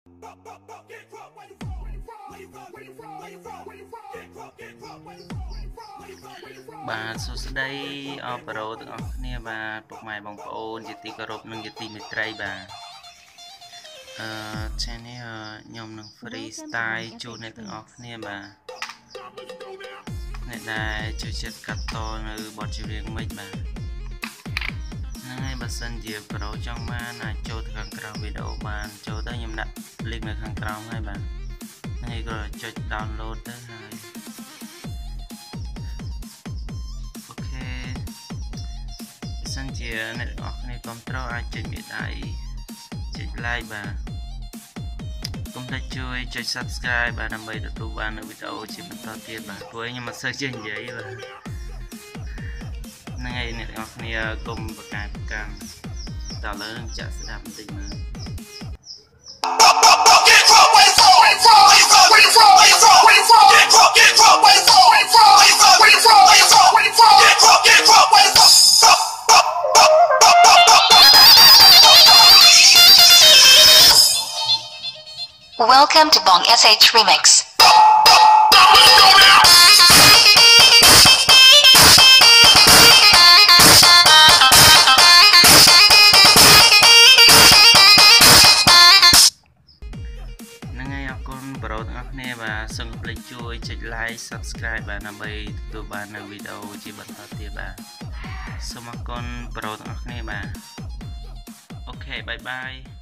បាទសួស្តីអបប្រូទាំងអស់គ្នាបាទពុកម៉ែបងប្អូនជាទីគោរពនិងជាទីមេត្រីបាទchannel ខ្ញុំនឹង free style ជូនអ្នកទាំងអស់គ្នាបាទអ្នកដែលចូលចិត្តកាត់តនៅបទចម្រៀងមិនបាទហ្នឹងហើយបើសិនជាប្រូចង់បានអាចចូលទៅខាងក្រោមវីដេអូបានចូលទៅខ្ញុំដាក់ link នៅខាងក្រោមហើយបាទហ្នឹងហើយក៏ចុច download ទៅហើយសិនជាអ្នកទាំងអស់គ្នាគ្រប់ត្រូលអាចចុចមេដៃចុច like បាទកុំភ្លេចជួយចុច subscribe បាទដើម្បីទទួលបាននូវវីដេអូជាបន្តទៀតបាទព្រោះខ្ញុំមិនសូវចេះនិយាយបាទហ្នឹងហើយអ្នកទាំងអស់គ្នាកុំប្រកែកប្រកាន់តើលើនឹងចាក់ស្ដាប់បន្តិចមើល Welcome to Bong SH Remix. ហ្នឹងហើយអរគុណប្រូទាំងអស់គ្នាបាទសូមភ្លេចជួយចុច like subscribe បាទដើម្បីទទួលបាននូវវីដេអូជាបន្តទៀតបាទសូមអរគុណប្រូទាំងអស់គ្នាបាទអូខេបាយបាយ